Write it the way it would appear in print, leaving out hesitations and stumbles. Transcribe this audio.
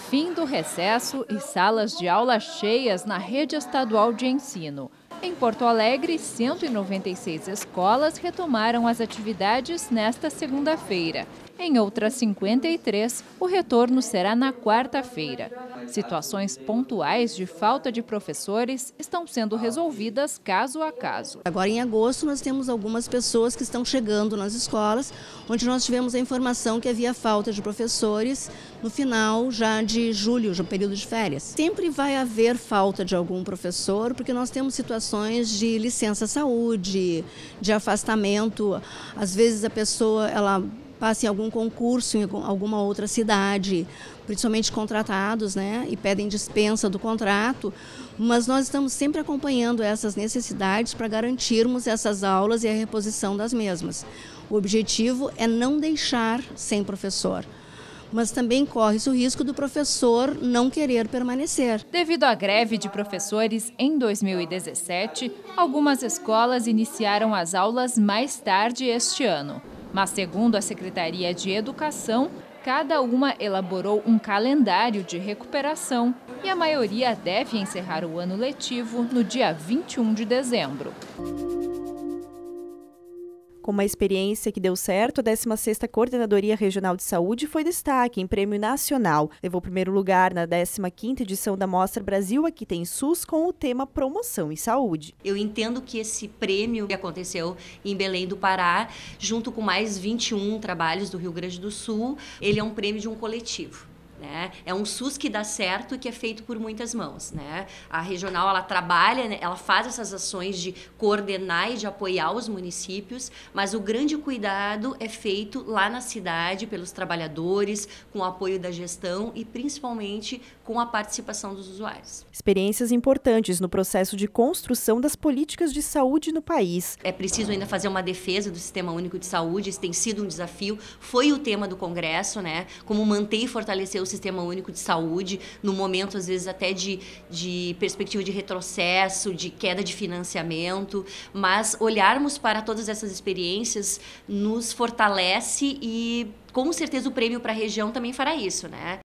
Fim do recesso e salas de aula cheias na rede estadual de ensino. Em Porto Alegre, 196 escolas retomaram as atividades nesta segunda-feira. Em outras 53, o retorno será na quarta-feira. Situações pontuais de falta de professores estão sendo resolvidas caso a caso. Agora, em agosto, nós temos algumas pessoas que estão chegando nas escolas, onde nós tivemos a informação que havia falta de professores no final já de julho, já período de férias. Sempre vai haver falta de algum professor, porque nós temos situações de licença-saúde, de afastamento. Às vezes a pessoa passa em algum concurso em alguma outra cidade, principalmente contratados, e pedem dispensa do contrato, mas nós estamos sempre acompanhando essas necessidades para garantirmos essas aulas e a reposição das mesmas. O objetivo é não deixar sem professor, mas também corre-se o risco do professor não querer permanecer. Devido à greve de professores em 2017, algumas escolas iniciaram as aulas mais tarde este ano. Mas, segundo a Secretaria de Educação, cada uma elaborou um calendário de recuperação e a maioria deve encerrar o ano letivo no dia 21 de dezembro. Com uma experiência que deu certo, a 16ª Coordenadoria Regional de Saúde foi destaque em prêmio nacional. Levou o primeiro lugar na 15ª edição da Mostra Brasil Aqui Tem SUS com o tema Promoção em Saúde. Eu entendo que esse prêmio que aconteceu em Belém do Pará, junto com mais 21 trabalhos do Rio Grande do Sul, ele é um prêmio de um coletivo. É um SUS que dá certo e que é feito por muitas mãos. A regional ela trabalha, ela faz essas ações de coordenar e de apoiar os municípios, mas o grande cuidado é feito lá na cidade pelos trabalhadores, com o apoio da gestão e principalmente com a participação dos usuários. Experiências importantes no processo de construção das políticas de saúde no país. É preciso ainda fazer uma defesa do Sistema Único de Saúde, isso tem sido um desafio, foi o tema do Congresso, como manter e fortalecer o Sistema Único de Saúde, no momento, às vezes, até de perspectiva de retrocesso, de queda de financiamento, mas olharmos para todas essas experiências nos fortalece e, com certeza, o prêmio para a região também fará isso,